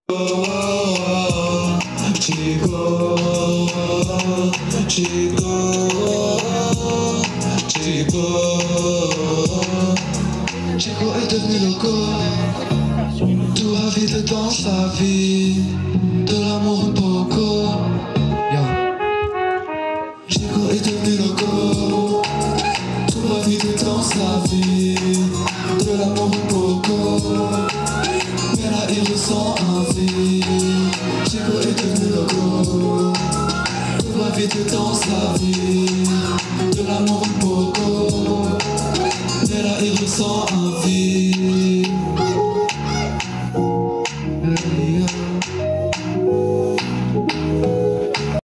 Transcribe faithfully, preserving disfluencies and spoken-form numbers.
Chico, Chico, Chico, Chico est devenu loco. Tout va vite dans sa vie, de l'amour un poco. Yeah. Chico est devenu loco. Tout va vite dans sa vie.